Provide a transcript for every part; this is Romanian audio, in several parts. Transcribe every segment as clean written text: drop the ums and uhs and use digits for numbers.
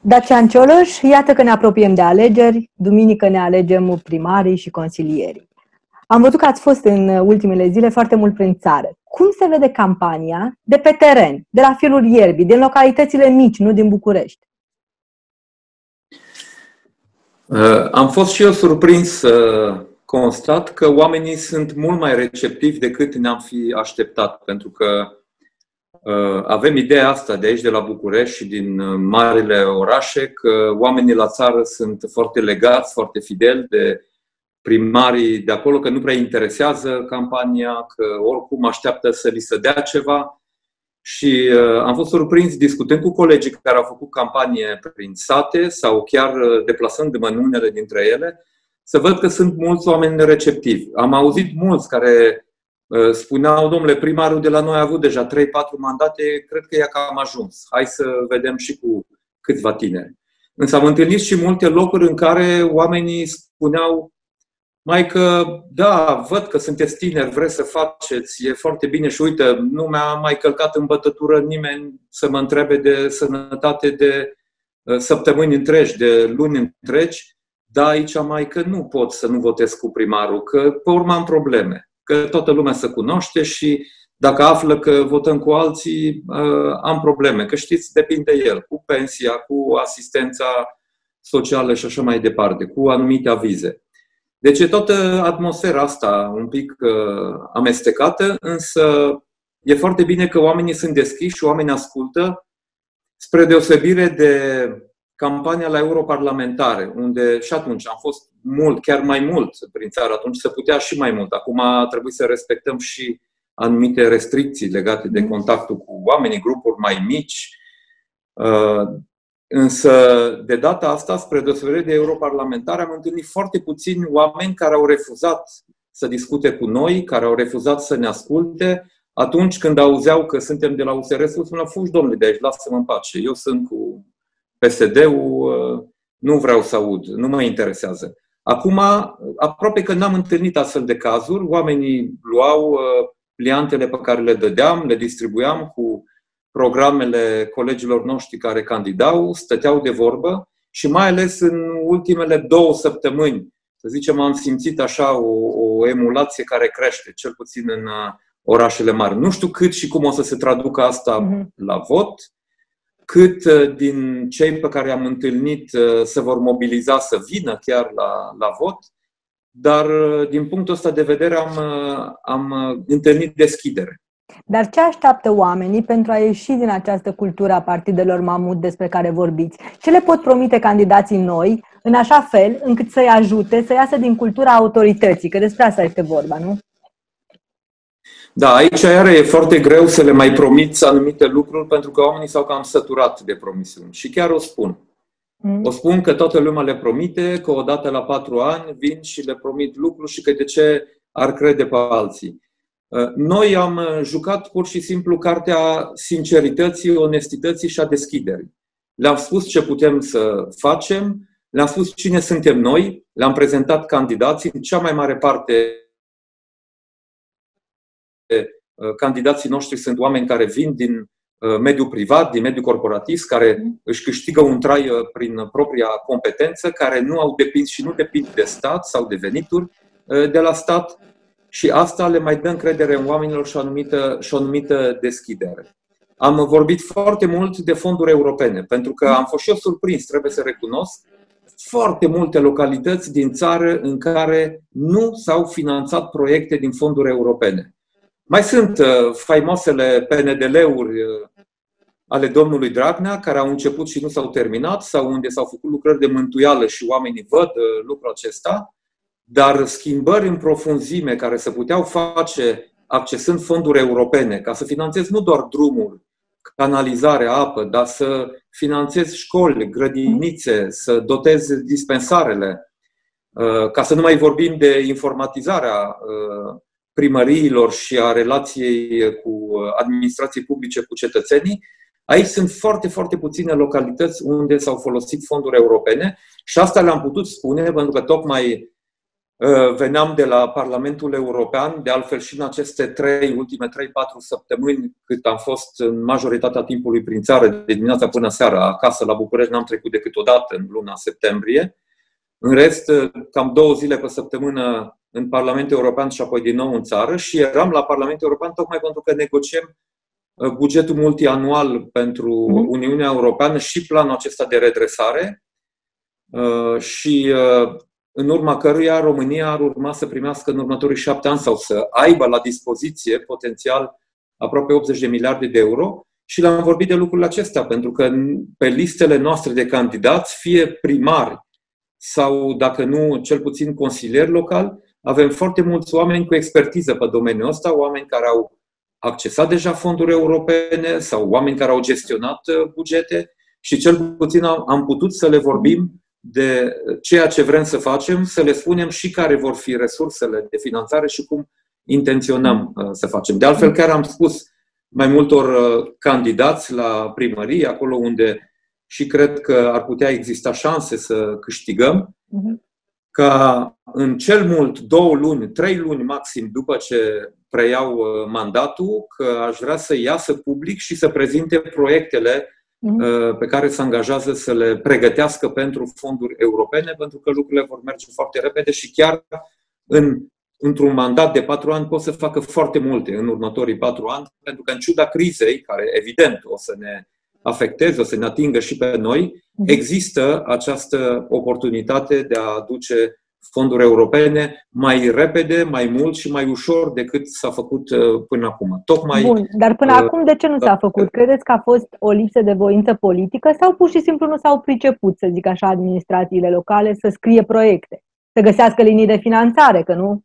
Dacian Cioloș, iată că ne apropiem de alegeri. Duminică ne alegem primarii și consilierii. Am văzut că ați fost în ultimele zile foarte mult prin țară. Cum se vede campania de pe teren, de la firul ierbii, din localitățile mici, nu din București? Am fost și eu surprins să constat că oamenii sunt mult mai receptivi decât ne-am fi așteptat, pentru că avem ideea asta de aici, de la București și din marile orașe, că oamenii la țară sunt foarte legați, foarte fideli de primarii de acolo, că nu prea interesează campania, că oricum așteaptă să li se dea ceva. Și am fost surprins discutând cu colegii care au făcut campanie prin sate sau chiar deplasându-mă în unele dintre ele, să văd că sunt mulți oameni receptivi. Am auzit mulți care spuneau: domnule, primarul de la noi a avut deja 3-4 mandate, cred că i-a cam ajuns. Hai să vedem și cu câțiva tineri. Însă am întâlnit și multe locuri în care oamenii spuneau: maică, da, văd că sunteți tineri, vreți să faceți, e foarte bine și uite, nu mi-a mai călcat în bătătură nimeni să mă întrebe de sănătate de săptămâni întregi, de luni întregi, dar aici, maică, nu pot să nu votez cu primarul, că pe urmă am probleme, că toată lumea se cunoaște și dacă află că votăm cu alții, am probleme, că știți, depinde el, cu pensia, cu asistența socială și așa mai departe, cu anumite avize. Deci e toată atmosfera asta un pic amestecată, însă e foarte bine că oamenii sunt deschiși și oamenii ascultă, spre deosebire de campania la europarlamentare, unde și atunci am fost mult, chiar mai mult prin țară, atunci se putea și mai mult. Acum trebuie să respectăm și anumite restricții legate de contactul cu oamenii, grupuri mai mici. Însă, de data asta, spre deosebire de europarlamentare, am întâlnit foarte puțini oameni care au refuzat să discute cu noi, care au refuzat să ne asculte. Atunci când auzeau că suntem de la USR, spuneau: fugi, domnule, de aici, lasă-mă în pace. Eu sunt cu PSD-ul, nu vreau să aud, nu mă interesează. Acum, aproape că n-am întâlnit astfel de cazuri. Oamenii luau pliantele pe care le dădeam, le distribuiam cu programele colegilor noștri care candidau, stăteau de vorbă și mai ales în ultimele 2 săptămâni, să zicem, am simțit așa o emulație care crește, cel puțin în orașele mari. Nu știu cât și cum o să se traducă asta la vot, cât din cei pe care am întâlnit se vor mobiliza să vină chiar la vot, dar din punctul ăsta de vedere am întâlnit deschidere. Dar ce așteaptă oamenii pentru a ieși din această cultură a partidelor mamut despre care vorbiți? Ce le pot promite candidații noi, în așa fel încât să-i ajute să iasă din cultura autorității? Că despre asta este vorba, nu? Da, aici iară e foarte greu să le mai promiți anumite lucruri, pentru că oamenii s-au cam săturat de promisiuni. Și chiar o spun. O spun că toată lumea le promite, că odată la 4 ani vin și le promit lucruri și că de ce ar crede pe alții. Noi am jucat pur și simplu cartea sincerității, onestității și a deschiderii. Le-am spus ce putem să facem, le-am spus cine suntem noi, le-am prezentat candidații. În cea mai mare parte, candidații noștri sunt oameni care vin din mediul privat, din mediul corporatist, care își câștigă un trai prin propria competență, care nu au depins și nu depind de stat sau de venituri de la stat. Și asta le mai dă încredere în oamenilor și o anumită deschidere. Am vorbit foarte mult de fonduri europene, pentru că am fost și eu surprins, trebuie să recunosc, foarte multe localități din țară în care nu s-au finanțat proiecte din fonduri europene. Mai sunt faimoasele PNDL-uri ale domnului Dragnea, care au început și nu s-au terminat, sau unde s-au făcut lucrări de mântuială și oamenii văd lucrul acesta. Dar schimbări în profunzime care se puteau face accesând fonduri europene, ca să finanțezi nu doar drumuri, canalizare, apă, dar să finanțezi școli, grădinițe, să dotezi dispensarele, ca să nu mai vorbim de informatizarea primăriilor și a relației cu administrații publice cu cetățenii. Aici sunt foarte, foarte puține localități unde s-au folosit fonduri europene și asta le-am putut spune pentru că tocmai Veneam de la Parlamentul European, de altfel și în aceste ultime 3-4 săptămâni, cât am fost în majoritatea timpului prin țară, de dimineața până seara, acasă la București, n-am trecut decât o dată în luna septembrie. În rest, cam 2 zile pe săptămână în Parlamentul European și apoi din nou în țară și eram la Parlamentul European tocmai pentru că negociem bugetul multianual pentru Uniunea Europeană și planul acesta de redresare și în urma căruia România ar urma să primească în următorii 7 ani sau să aibă la dispoziție potențial aproape 80 de miliarde de euro. Și le-am vorbit de lucrurile acestea, pentru că pe listele noastre de candidați, fie primari sau, dacă nu, cel puțin consilieri locali, avem foarte mulți oameni cu expertiză pe domeniul ăsta, oameni care au accesat deja fonduri europene sau oameni care au gestionat bugete și cel puțin am putut să le vorbim de ceea ce vrem să facem, să le spunem și care vor fi resursele de finanțare și cum intenționăm să facem. De altfel, chiar am spus mai multor candidați la primărie, acolo unde și cred că ar putea exista șanse să câștigăm, ca în cel mult 2 luni, 3 luni maxim după ce preiau mandatul, că aș vrea să iasă public și să prezinte proiectele pe care se angajează să le pregătească pentru fonduri europene, pentru că lucrurile vor merge foarte repede și chiar într-un mandat de 4 ani pot să facă foarte multe în următorii 4 ani, pentru că în ciuda crizei, care evident o să ne afecteze, o să ne atingă și pe noi, există această oportunitate de a aduce fonduri europene mai repede, mai mult și mai ușor decât s-a făcut până acum. Bun, dar până acum de ce nu s-a făcut? Credeți că a fost o lipsă de voință politică sau pur și simplu nu s-au priceput, să zic așa, administrațiile locale să scrie proiecte, să găsească linii de finanțare, că nu?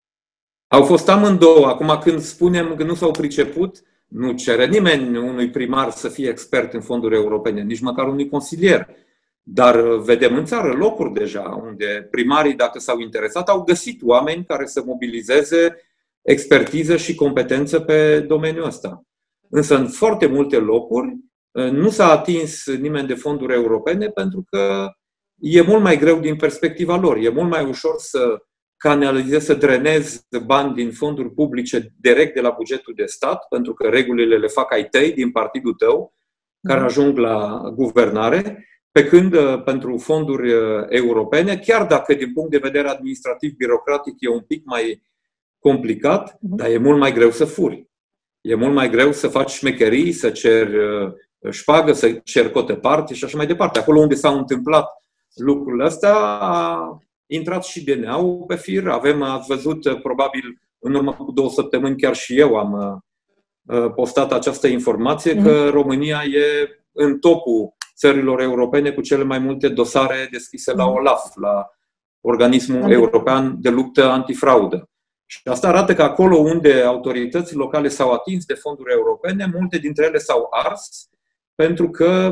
Au fost amândouă. Acum când spunem că nu s-au priceput, nu cere nimeni unui primar să fie expert în fonduri europene, nici măcar unui consilier. Dar vedem în țară locuri deja unde primarii, dacă s-au interesat, au găsit oameni care să mobilizeze expertiză și competență pe domeniul ăsta. Însă în foarte multe locuri nu s-a atins nimeni de fonduri europene pentru că e mult mai greu din perspectiva lor. E mult mai ușor să canalizezi, să drenezi bani din fonduri publice direct de la bugetul de stat, pentru că regulile le fac ai tăi din partidul tău, care ajung la guvernare, pe când pentru fonduri europene, chiar dacă din punct de vedere administrativ, birocratic e un pic mai complicat, dar e mult mai greu să furi. E mult mai greu să faci șmecherii, să ceri șpagă, să ceri cote parte și așa mai departe. Acolo unde s-au întâmplat lucrurile astea, a intrat și DNA-ul pe fir. Ați văzut, probabil, în urmă cu 2 săptămâni, chiar și eu am postat această informație, că România e în topul țărilor europene cu cele mai multe dosare deschise la OLAF, la Organismul European de Luptă Antifraudă. Și asta arată că acolo unde autoritățile locale s-au atins de fonduri europene, multe dintre ele s-au ars, pentru că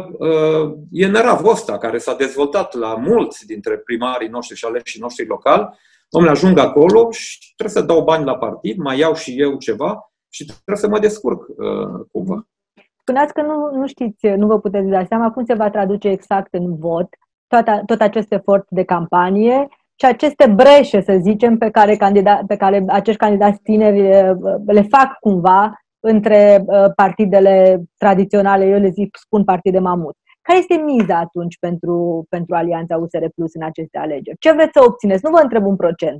e năravul ăsta care s-a dezvoltat la mulți dintre primarii noștri și aleșii noștri locali. Dom'le, ajung acolo și trebuie să dau bani la partid, mai iau și eu ceva și trebuie să mă descurc cumva. Spuneați că nu știți, nu vă puteți da seama cum se va traduce exact în vot tot acest efort de campanie și aceste breșe, să zicem, pe care acești candidați tineri le fac cumva între partidele tradiționale, eu le spun partide mamut. Care este miza atunci pentru Alianța USR Plus în aceste alegeri? Ce vreți să obțineți? Nu vă întreb un procent.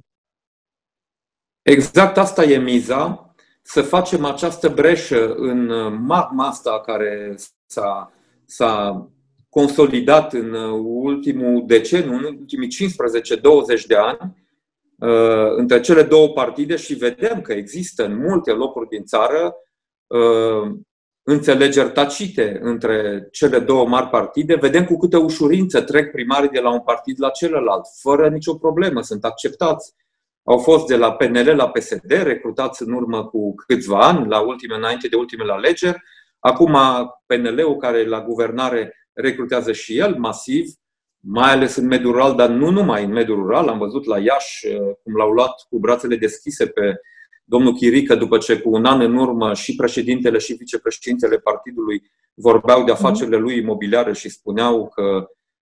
Exact asta e miza. Să facem această breșă în magma asta care s-a consolidat în ultimul deceniu, în ultimii 15-20 de ani, între cele două partide și vedem că există în multe locuri din țară înțelegeri tacite între cele două mari partide. Vedem cu câtă ușurință trec primarii de la un partid la celălalt, fără nicio problemă, sunt acceptați. Au fost de la PNL la PSD, recrutați în urmă cu câțiva ani, înainte de ultimele alegeri. Acum PNL-ul, care e la guvernare, recrutează și el masiv, mai ales în mediul rural, dar nu numai în mediul rural. Am văzut la Iași cum l-au luat cu brațele deschise pe domnul Chirică, după ce cu un an în urmă și președintele și vicepreședintele partidului vorbeau de afacerile lui imobiliare și spuneau că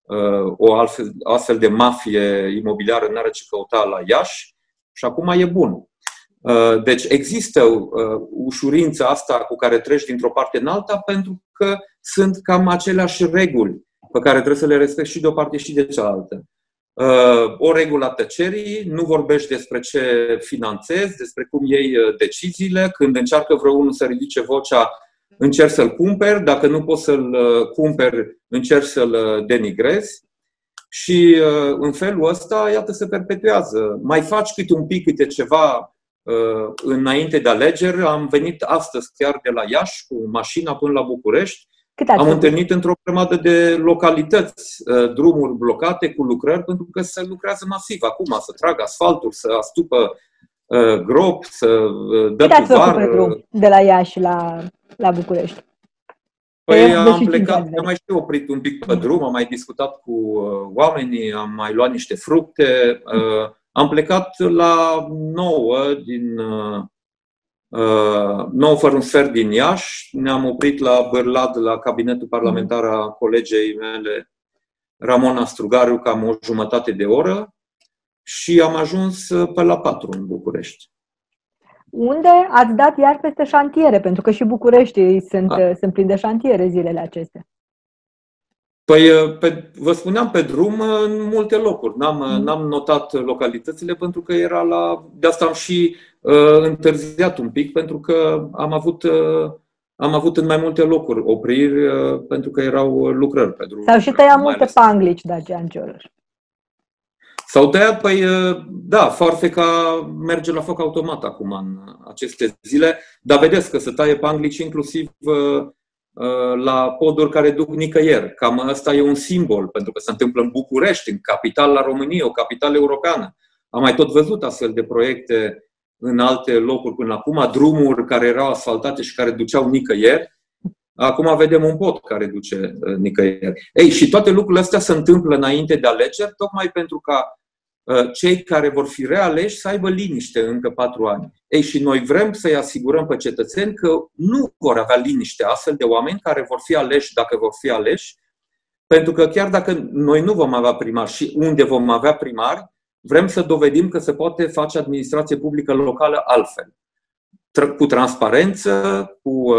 o astfel de mafie imobiliară n-are ce căuta la Iași și acum e bun. Deci există ușurința asta cu care treci dintr-o parte în alta pentru că sunt cam aceleași reguli pe care trebuie să le respecti și de o parte și de cealaltă. O regulă a tăcerii, nu vorbești despre ce finanțezi, despre cum iei deciziile. Când încearcă vreunul să ridice vocea, încerci să-l cumperi. Dacă nu poți să-l cumperi, încerci să-l denigrezi. Și în felul ăsta, iată, se perpetuează. Mai faci câte ceva înainte de alegeri. Am venit astăzi chiar de la Iași cu mașina până la București. Am întâlnit într-o grămadă de localități drumuri blocate cu lucrări, pentru că se lucrează masiv acum, să tragă asfalturi, să astupă gropi, să dă cu var. De la Iași la București? Păi am plecat, am mai și oprit un pic pe drum, am mai discutat cu oamenii, am mai luat niște fructe. Am plecat la 9 fără un sfert din Iași, ne-am oprit la Bârlad, la cabinetul parlamentar a colegei mele, Ramona Strugariu, cam o jumătate de oră și am ajuns pe la 4 în București. Unde ați dat iar peste șantiere? Pentru că și București sunt plini de șantiere zilele acestea. Păi, vă spuneam, pe drum, în multe locuri. N-am notat localitățile pentru că era de asta am și întârziat un pic, pentru că am avut în mai multe locuri opriri pentru că erau lucrări pe drum. S-au și tăiat multe panglici, Dacian Cioloș. S-au tăiat, păi da, Foarfeca merge la foc automat acum în aceste zile, dar vedeți că se taie panglici inclusiv la poduri care duc nicăieri. Cam ăsta e un simbol, pentru că se întâmplă în București, în capitala României, o capitală europeană. Am mai tot văzut astfel de proiecte în alte locuri până acum, drumuri care erau asfaltate și care duceau nicăieri. Acum vedem un pod care duce nicăieri. Ei, și toate lucrurile astea se întâmplă înainte de alegeri, tocmai pentru ca cei care vor fi realeși să aibă liniște încă 4 ani. Ei, și noi vrem să-i asigurăm pe cetățeni că nu vor avea liniște astfel de oameni care vor fi aleși dacă vor fi aleși, pentru că chiar dacă noi nu vom avea primari și unde vom avea primari, vrem să dovedim că se poate face administrație publică locală altfel. Cu transparență, cu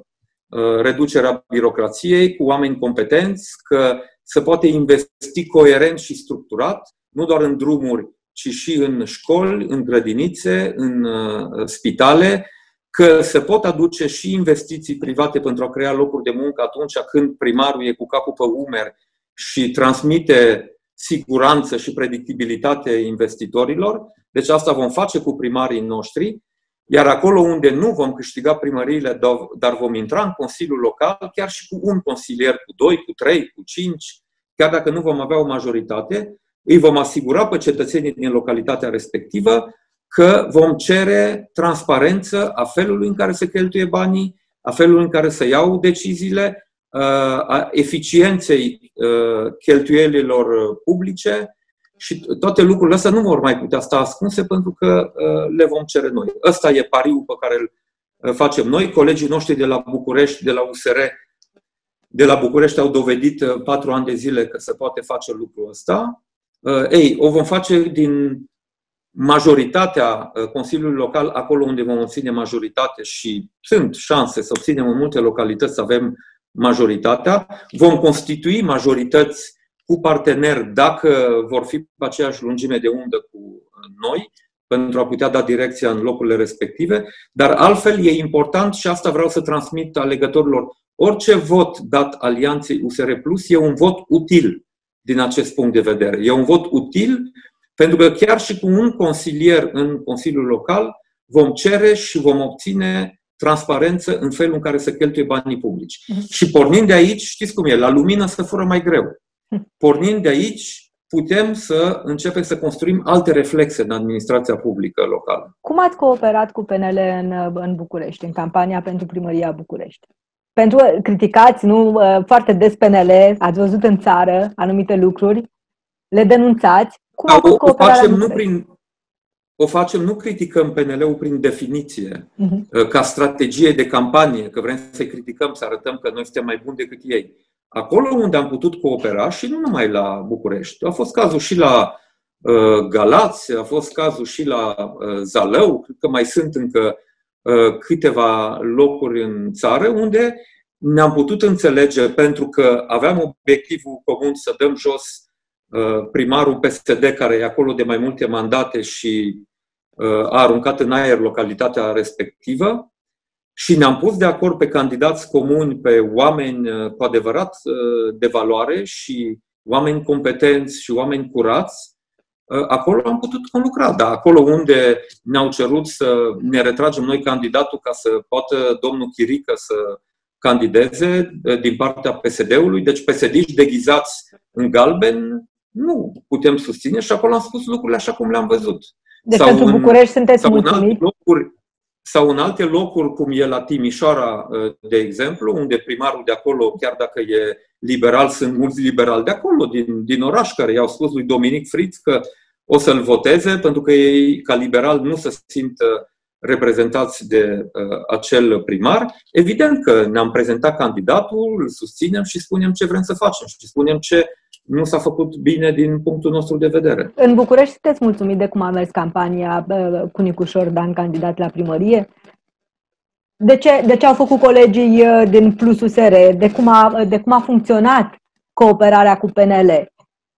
reducerea birocrației, cu oameni competenți, că se poate investi coerent și structurat, nu doar în drumuri, ci și în școli, în grădinițe, în spitale, că se pot aduce și investiții private pentru a crea locuri de muncă atunci când primarul e cu capul pe umeri și transmite siguranță și predictibilitate investitorilor. Deci asta vom face cu primarii noștri, iar acolo unde nu vom câștiga primăriile, dar vom intra în Consiliul Local, chiar și cu un consilier, cu 2, cu 3, cu 5, chiar dacă nu vom avea o majoritate, îi vom asigura pe cetățenii din localitatea respectivă că vom cere transparență a felului în care se cheltuie banii, a felului în care se iau deciziile, a eficienței cheltuielilor publice și toate lucrurile astea nu vor mai putea sta ascunse pentru că le vom cere noi. Ăsta e pariul pe care îl facem noi. Colegii noștri de la București, de la USR, de la București au dovedit 4 ani de zile că se poate face lucrul ăsta. Ei, o vom face din majoritatea Consiliului Local, acolo unde vom obține majoritate și sunt șanse să obținem în multe localități să avem majoritatea. Vom constitui majorități cu parteneri dacă vor fi pe aceeași lungime de undă cu noi, pentru a putea da direcția în locurile respective. Dar altfel e important, și asta vreau să transmit alegătorilor, orice vot dat Alianței USR Plus e un vot util din acest punct de vedere. E un vot util pentru că chiar și cu un consilier în Consiliul Local vom cere și vom obține transparență în felul în care se cheltuie banii publici. Și pornind de aici, știți cum e, la lumină se fură mai greu. Pornind de aici, putem să începem să construim alte reflexe în administrația publică locală. Cum ați cooperat cu PNL în București, în campania pentru primăria București? Pentru că criticați foarte des PNL, ați văzut în țară anumite lucruri, le denunțați. Cum a fost cooperarea o facem, nu criticăm PNL-ul prin definiție, ca strategie de campanie, că vrem să-i criticăm, să arătăm că noi suntem mai buni decât ei. acolo unde am putut coopera și nu numai la București. A fost cazul și la Galați, a fost cazul și la Zalău, cred că mai sunt încă câteva locuri în țară unde ne-am putut înțelege pentru că aveam obiectivul comun să dăm jos primarul PSD care e acolo de mai multe mandate și a aruncat în aer localitatea respectivă și ne-am pus de acord pe candidați comuni, pe oameni cu adevărat de valoare și oameni competenți și oameni curați. Acolo am putut conlucra, dar acolo unde ne-au cerut să ne retragem noi candidatul ca să poată domnul Chirică să candideze din partea PSD-ului, deci PSD-ști deghizați în galben, nu putem susține și acolo am spus lucrurile așa cum le-am văzut. Deci pentru București sunteți mulțumit? Sau în alte locuri, cum e la Timișoara, de exemplu, unde primarul de acolo, chiar dacă e liberal, sunt mulți liberali de acolo, din oraș, care i-au spus lui Dominic Fritz că o să-l voteze, pentru că ei, ca liberal, nu se simt reprezentați de acel primar. Evident că ne-am prezentat candidatul, îl susținem și spunem ce vrem să facem și spunem ce nu s-a făcut bine din punctul nostru de vedere. În București sunteți mulțumit de cum a mers campania cu Nicușor Dan, candidat la primărie? De ce au făcut colegii din Plus USR? De cum a funcționat cooperarea cu PNL?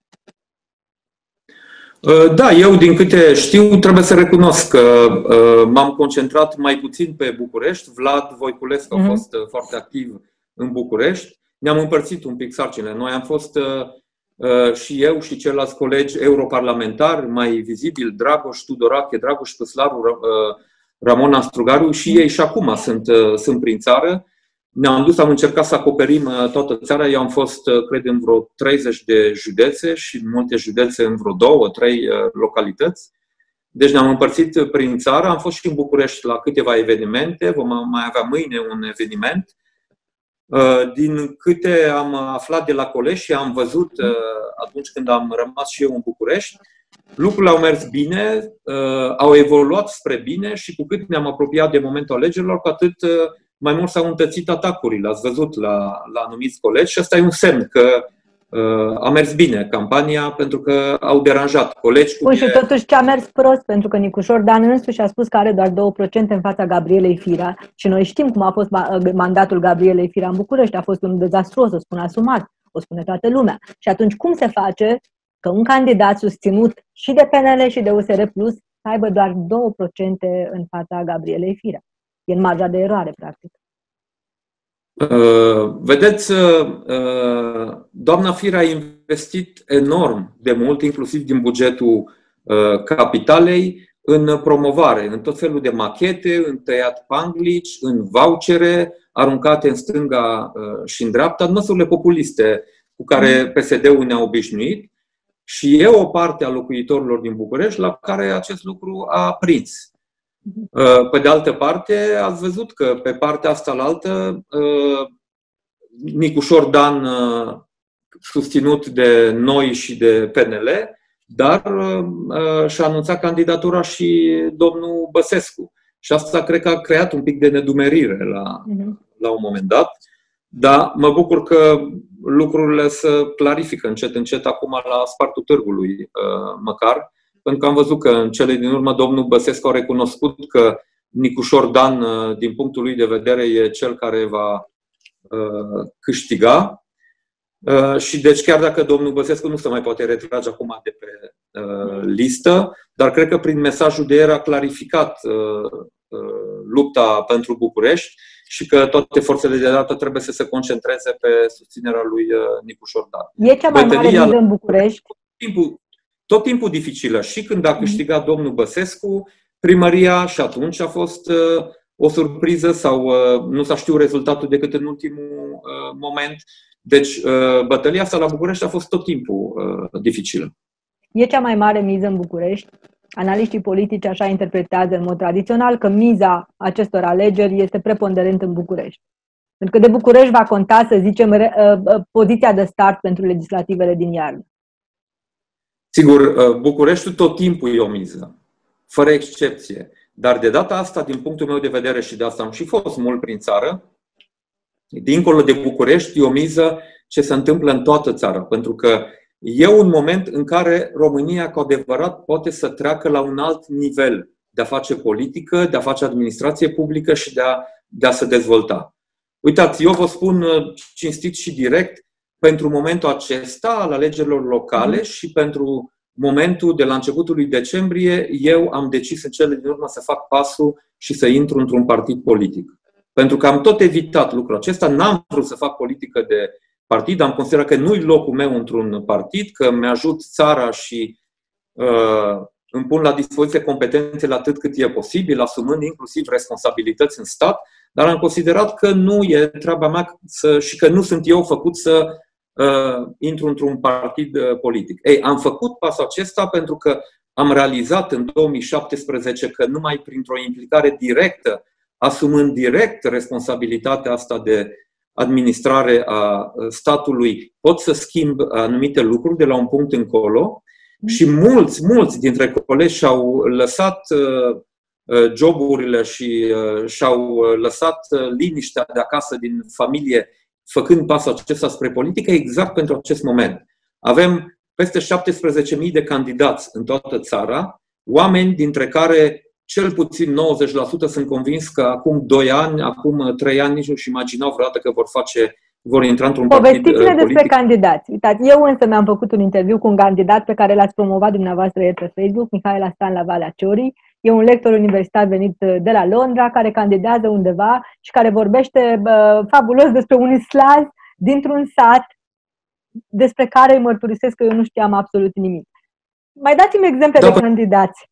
Da, eu din câte știu trebuie să recunosc că m-am concentrat mai puțin pe București. Vlad Voiculescu a fost foarte activ în București. Ne-am împărțit un pic sarcinile. Noi am fost și eu și ceilalți colegi europarlamentari, mai vizibil, Dragoș Tudorache, Dragoș Păslaru, Ramona Strugariu și ei și acum sunt prin țară. Ne-am dus, am încercat să acoperim toată țara. Eu am fost, cred, în vreo 30 de județe și în multe județe în vreo 2-3 localități. Deci ne-am împărțit prin țară. Am fost și în București la câteva evenimente. Vom mai avea mâine un eveniment. Din câte am aflat de la colegi și am văzut atunci când am rămas și eu în București, lucrurile au mers bine, au evoluat spre bine și cu cât ne-am apropiat de momentul alegerilor, cu atât mai mult s-au întățit atacurile. Ați văzut la anumiți colegi și ăsta e un semn că a mers bine campania pentru că au deranjat colegi. Bun, și totuși ce a mers prost, pentru că Nicușor Dan însuși a spus că are doar 2% în fața Gabrielei Firea și noi știm cum a fost mandatul Gabrielei Firea în București. A fost un dezastruos, o spun asumat, o spune toată lumea. Și atunci cum se face că un candidat susținut și de PNL și de USR Plus să aibă doar 2% în fața Gabrielei Firea? E în marja de eroare, practic. Vedeți, doamna Firea a investit enorm de mult, inclusiv din bugetul capitalei, în promovare, în tot felul de machete, în tăiat panglici, în vouchere aruncate în stânga și în dreapta, în măsurile populiste cu care PSD-ul ne-a obișnuit și e o parte a locuitorilor din București la care acest lucru a prins. Pe de altă parte, ați văzut că pe partea asta la altă, Nicușor Dan, susținut de noi și de PNL, dar și-a anunțat candidatura și domnul Băsescu. Și asta cred că a creat un pic de nedumerire la un moment dat. Dar mă bucur că lucrurile se clarifică încet acum la spartul târgului, măcar. Pentru că am văzut că în cele din urmă domnul Băsescu a recunoscut că Nicușor Dan, din punctul lui de vedere, e cel care va câștiga. Și deci chiar dacă domnul Băsescu nu se mai poate retrage acum de pe listă, dar cred că prin mesajul de ieri a clarificat lupta pentru București și că toate forțele de dată trebuie să se concentreze pe susținerea lui Nicușor Dan. E cea mai mare luptă în București? Tot timpul dificilă. Și când a câștigat domnul Băsescu primăria și atunci a fost o surpriză sau nu s-a știut rezultatul decât în ultimul moment. Deci bătălia asta la București a fost tot timpul dificilă. E cea mai mare miză în București? Analiștii politici așa interpretează în mod tradițional că miza acestor alegeri este preponderent în București. Pentru că de București va conta, să zicem, poziția de start pentru legislativele din iarnă. Sigur, Bucureștiul tot timpul e o miză, fără excepție. Dar de data asta, din punctul meu de vedere, și de asta am și fost mult prin țară, dincolo de București, e o miză ce se întâmplă în toată țara. Pentru că e un moment în care România, cu adevărat, poate să treacă la un alt nivel de a face politică, de a face administrație publică și de a se dezvolta. Uitați, eu vă spun cinstit și direct, pentru momentul acesta al alegerilor locale și pentru momentul de la începutul lui decembrie, eu am decis în cele din urmă să fac pasul și să intru într-un partid politic. Pentru că am tot evitat lucrul acesta, n-am vrut să fac politică de partid, am considerat că nu-i locul meu într-un partid, că mi-ajut țara și îmi pun la dispoziție competențele atât cât e posibil, asumând inclusiv responsabilități în stat, dar am considerat că nu e treaba mea și că nu sunt eu făcut să intru într-un partid politic. Ei, am făcut pasul acesta pentru că am realizat în 2017 că numai printr-o implicare directă, asumând direct responsabilitatea asta de administrare a statului, pot să schimb anumite lucruri de la un punct încolo. Și mulți dintre colegi și-au lăsat joburile și și-au lăsat liniștea de acasă din familie, făcând pasul acesta spre politică, exact pentru acest moment. Avem peste 17.000 de candidați în toată țara, oameni dintre care cel puțin 90% sunt convins că acum 2 ani, acum 3 ani nici nu-și imaginau vreodată că vor intra într-un partid politic. Povestiți-ne despre candidați. Uitați, eu însă mi-am făcut un interviu cu un candidat pe care l-ați promovat dumneavoastră ieri pe Facebook, Mihaela Stan la Valea Ciorii. E un lector universitar venit de la Londra, care candidează undeva și care vorbește fabulos despre un islaz dintr-un sat despre care îi mărturisesc că eu nu știam absolut nimic. Mai dați-mi exemple de candidați.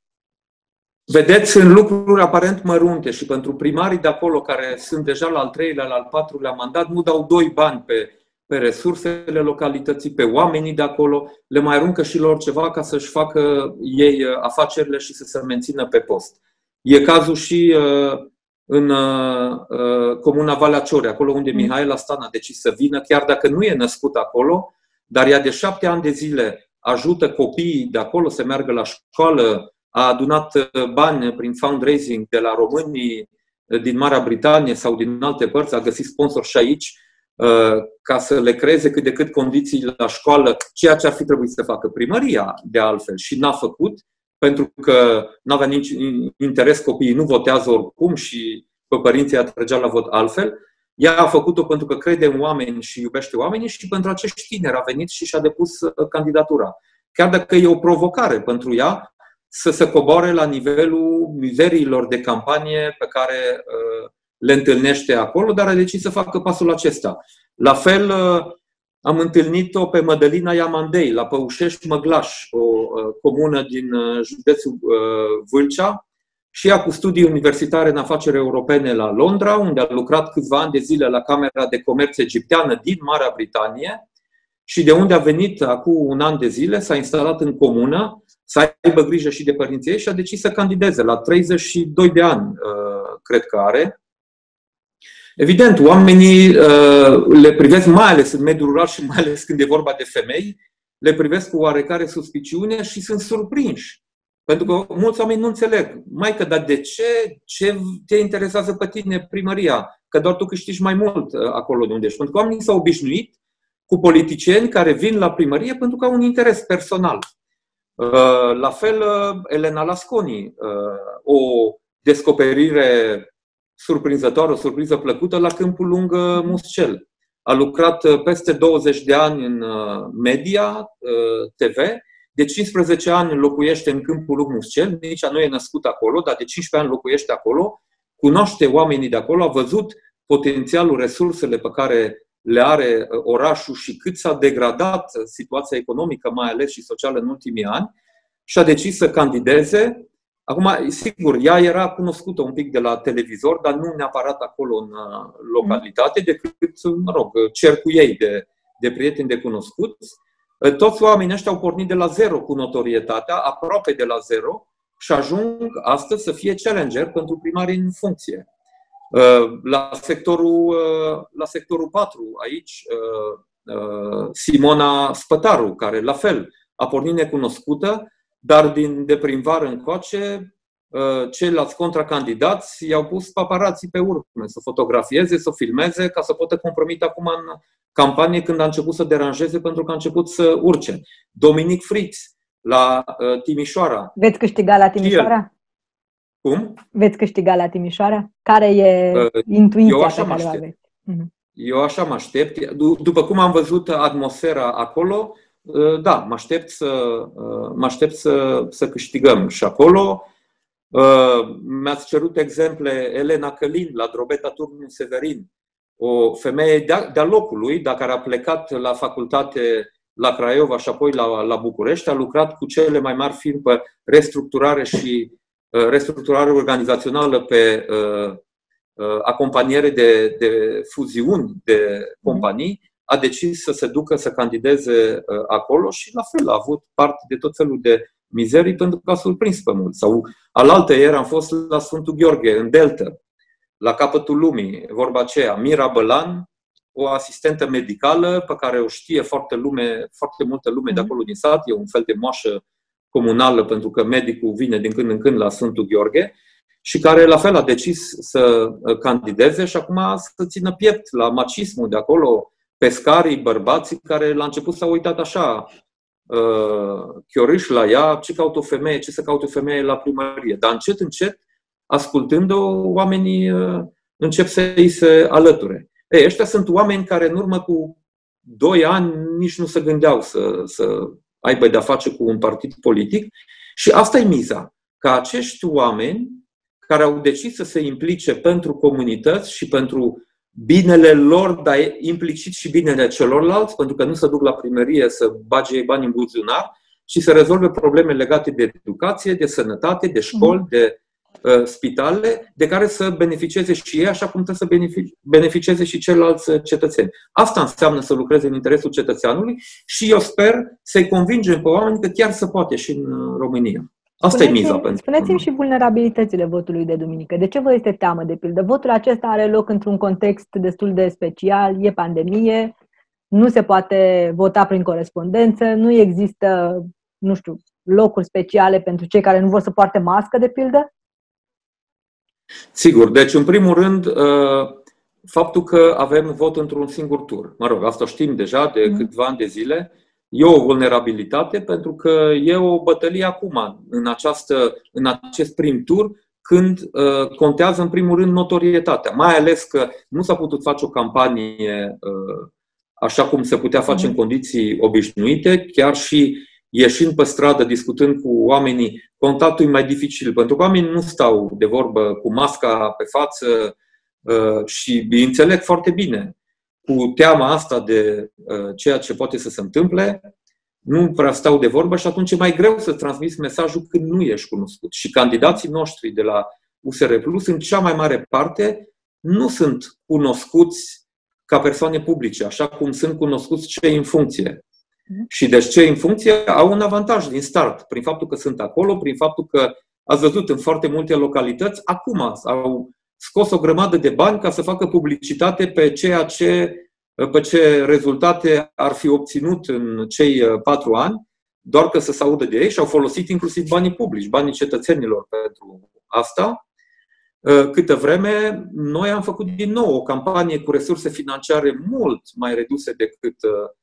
Vedeți, sunt lucruri aparent mărunte și pentru primarii de acolo, care sunt deja la al 3-lea, la al 4-lea mandat, nu dau 2 bani pe resursele localității, pe oamenii de acolo, le mai aruncă și lor ceva ca să-și facă ei afacerile și să se mențină pe post. E cazul și în comuna Valea Ciorii, acolo unde Mihaela Stan a decis să vină, chiar dacă nu e născut acolo, dar ea de 7 ani de zile ajută copiii de acolo să meargă la școală, a adunat bani prin fundraising de la românii din Marea Britanie sau din alte părți, a găsit sponsor și aici ca să le creeze cât de cât condiții la școală, ceea ce ar fi trebuit să facă primăria de altfel și n-a făcut, pentru că n-avea nici interes, copiii nu votează oricum și pe părinții a trăgea la vot altfel. Ea a făcut-o pentru că crede în oameni și iubește oamenii și pentru acești tineri a venit și și-a depus candidatura. Chiar dacă e o provocare pentru ea să se coboare la nivelul mizeriilor de campanie pe care le întâlnește acolo, dar a decis să facă pasul acesta. La fel, am întâlnit-o pe Mădălina Iamandei, la Păușești-Măglaș, o comună din județul Vâlcea, și ea cu studii universitare în afaceri europene la Londra, unde a lucrat câțiva ani de zile la Camera de Comerț Egipteană din Marea Britanie și de unde a venit acum 1 an de zile, s-a instalat în comună, să aibă grijă și de părinții ei și a decis să candideze la 32 de ani, cred că are. Evident, oamenii le privesc, mai ales în mediul rural și mai ales când e vorba de femei, le privesc cu oarecare suspiciune și sunt surprinși. Pentru că mulți oameni nu înțeleg. Maică, dar de ce? Ce te interesează pe tine primăria? Că doar tu câștigi mai mult acolo de unde ești. Pentru că oamenii s-au obișnuit cu politicieni care vin la primărie pentru că au un interes personal. La fel, Elena Lasconi, o descoperire surprinzătoare, o surpriză plăcută la Câmpul Lung Muscel. A lucrat peste 20 de ani în media, TV, de 15 ani locuiește în Câmpul Lung Muscel, nici nu e născut acolo, dar de 15 ani locuiește acolo, cunoaște oamenii de acolo, a văzut potențialul, resursele pe care le are orașul și cât s-a degradat situația economică, mai ales și socială în ultimii ani, și a decis să candideze. Acum, sigur, ea era cunoscută un pic de la televizor, dar nu neapărat acolo în localitate, decât, mă rog, cercul ei de prieteni de cunoscuți. Toți oamenii ăștia au pornit de la zero cu notorietatea, aproape de la zero, și ajung astăzi să fie challenger pentru primarii în funcție. La sectorul 4, aici, Simona Spătaru, care la fel a pornit necunoscută, dar de prin vară încoace ceilalți contracandidați i-au pus paparații pe urme, să fotografieze, să filmeze, ca să poată compromite acum în campanie când a început să deranjeze pentru că a început să urce. Dominic Frix la Timișoara. Veți câștiga la Timișoara? Cum? Veți câștiga la Timișoara? Care e intuiția pe care o aveți? Eu așa mă aștept. După cum am văzut atmosfera acolo, da, mă aștept să câștigăm și acolo. Mi-ați cerut exemple Elena Călin la Drobeta Turnu Severin, o femeie de-a locului, dar care a plecat la facultate la Craiova și apoi la București, a lucrat cu cele mai mari firme pe restructurare și restructurare organizațională, pe acompaniere de fuziuni de companii, a decis să se ducă să candideze acolo și la fel a avut parte de tot felul de mizerii pentru că a surprins pe mulți. Sau alaltăieri am fost la Sfântul Gheorghe, în Delta, la capătul lumii, vorba aceea, Mira Bălan, o asistentă medicală pe care o știe foarte multă lume de acolo din sat, e un fel de moașă comunală pentru că medicul vine din când în când la Sfântul Gheorghe și care la fel a decis să candideze și acum să țină piept la macismul de acolo, pescarii, bărbații care la început s-au uitat așa chiorâș la ea, ce caută o femeie, ce să caute o femeie la primărie. Dar încet, încet, ascultând-o, oamenii încep să îi se alăture. Ei, ăștia sunt oameni care în urmă cu 2 ani nici nu se gândeau să aibă de-a face cu un partid politic și asta e miza, că acești oameni care au decis să se implice pentru comunități și pentru binele lor, dar implicit și binele celorlalți, pentru că nu se duc la primărie să bage bani în buzunar, ci să rezolve probleme legate de educație, de sănătate, de școli, de spitale, de care să beneficieze și ei, așa cum trebuie să beneficieze și ceilalți cetățeni. Asta înseamnă să lucreze în interesul cetățeanului și eu sper să-i convingem pe oameni că chiar se poate și în România. Asta e miza pentru. Spuneți-mi și vulnerabilitățile votului de duminică. De ce vă este teamă, de pildă? Votul acesta are loc într-un context destul de special, e pandemie, nu se poate vota prin corespondență, nu există, nu știu, locuri speciale pentru cei care nu vor să poarte mască, de pildă? Sigur. Deci, în primul rând, faptul că avem vot într-un singur tur. Mă rog, asta știm deja de câțiva ani de zile. E o vulnerabilitate pentru că e o bătălie acum, în acest prim tur, când contează în primul rând notorietatea. Mai ales că nu s-a putut face o campanie așa cum se putea face în condiții obișnuite, chiar și ieșind pe stradă, discutând cu oamenii, contactul e mai dificil, pentru că oamenii nu stau de vorbă cu masca pe față și îi înțeleg foarte bine. Cu teama asta de ceea ce poate să se întâmple, nu prea stau de vorbă și atunci e mai greu să transmiți mesajul când nu ești cunoscut. Și candidații noștri de la USR Plus, în cea mai mare parte, nu sunt cunoscuți ca persoane publice, așa cum sunt cunoscuți cei în funcție. Și deci cei în funcție au un avantaj din start, prin faptul că sunt acolo, prin faptul că ați văzut în foarte multe localități, acum au scos o grămadă de bani ca să facă publicitate pe ce rezultate ar fi obținut în cei 4 ani, doar că să se audă de ei și au folosit inclusiv banii publici, banii cetățenilor pentru asta. Câtă vreme, noi am făcut din nou o campanie cu resurse financiare mult mai reduse decât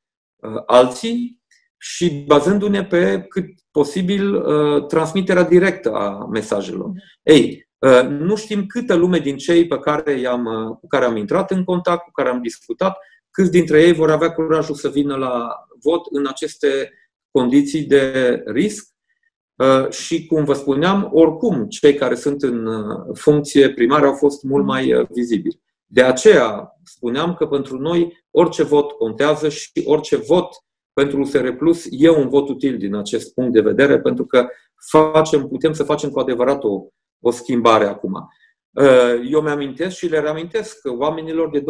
alții și bazându-ne pe cât posibil transmiterea directă a mesajelor. Ei, nu știm câtă lume din cei cu care am intrat în contact, cu care am discutat, câți dintre ei vor avea curajul să vină la vot în aceste condiții de risc. Și, cum vă spuneam, oricum, cei care sunt în funcție primară au fost mult mai vizibili. De aceea spuneam că pentru noi orice vot contează și orice vot pentru USR Plus e un vot util din acest punct de vedere, pentru că putem să facem cu adevărat o schimbare acum. Eu mi-amintesc și le reamintesc oamenilor de 2017-2018,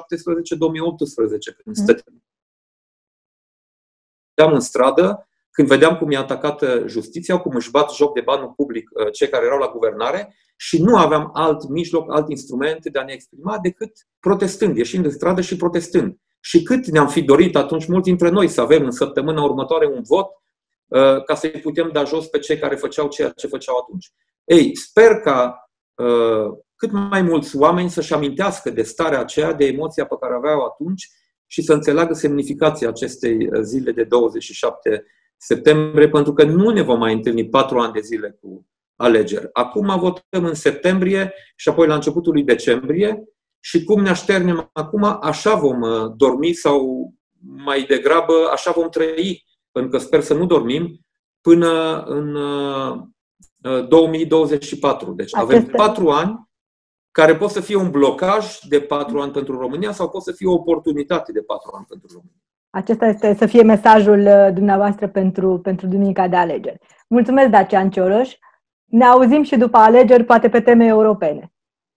când stăteam în stradă, când vedeam cum e atacată justiția, cum își bat joc de banul public cei care erau la guvernare și nu aveam alt mijloc, alt instrument de a ne exprima decât protestând, ieșind în stradă și protestând. Și cât ne-am fi dorit atunci mulți dintre noi să avem în săptămâna următoare un vot ca să-i putem da jos pe cei care făceau ceea ce făceau atunci. Ei, sper ca cât mai mulți oameni să-și amintească de starea aceea, de emoția pe care aveau atunci și să înțeleagă semnificația acestei zile de 27 septembrie, pentru că nu ne vom mai întâlni 4 ani de zile cu alegeri. Acum votăm în septembrie și apoi la începutul lui decembrie și cum ne așternem acum, așa vom dormi sau mai degrabă așa vom trăi, pentru că sper să nu dormim până în 2024. Deci avem 4 ani care pot să fie un blocaj de 4 ani pentru România sau pot să fie o oportunitate de 4 ani pentru România. Acesta este să fie mesajul dumneavoastră pentru duminica de alegeri. Mulțumesc, Dacian Cioloș. Ne auzim și după alegeri, poate pe teme europene.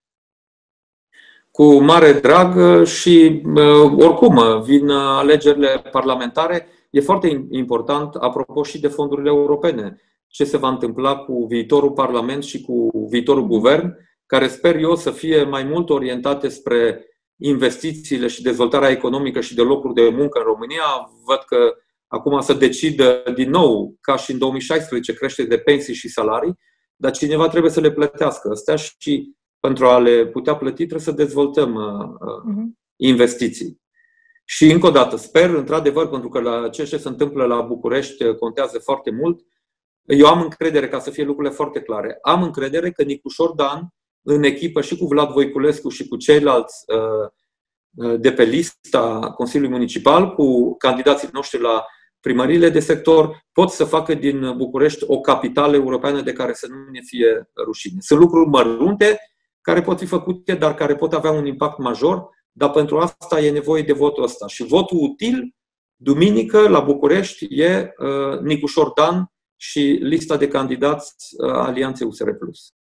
Cu mare drag și oricum vin alegerile parlamentare. E foarte important, apropo și de fondurile europene, ce se va întâmpla cu viitorul Parlament și cu viitorul Guvern, care sper eu să fie mai mult orientate spre investițiile și dezvoltarea economică și de locuri de muncă în România. Văd că acum se decidă din nou, ca și în 2016, creștere de pensii și salarii, dar cineva trebuie să le plătească astea și pentru a le putea plăti trebuie să dezvoltăm investiții. Și încă o dată, sper, într-adevăr, pentru că la ce se întâmplă la București contează foarte mult, eu am încredere, ca să fie lucrurile foarte clare, am încredere că Nicușor Dan, în echipă și cu Vlad Voiculescu și cu ceilalți de pe lista Consiliului Municipal, cu candidații noștri la primăriile de sector, pot să facă din București o capitală europeană de care să nu ne fie rușine. Sunt lucruri mărunte care pot fi făcute, dar care pot avea un impact major, dar pentru asta e nevoie de votul ăsta. Și votul util, duminică, la București, e Nicușor Dan și lista de candidați Alianței USR+.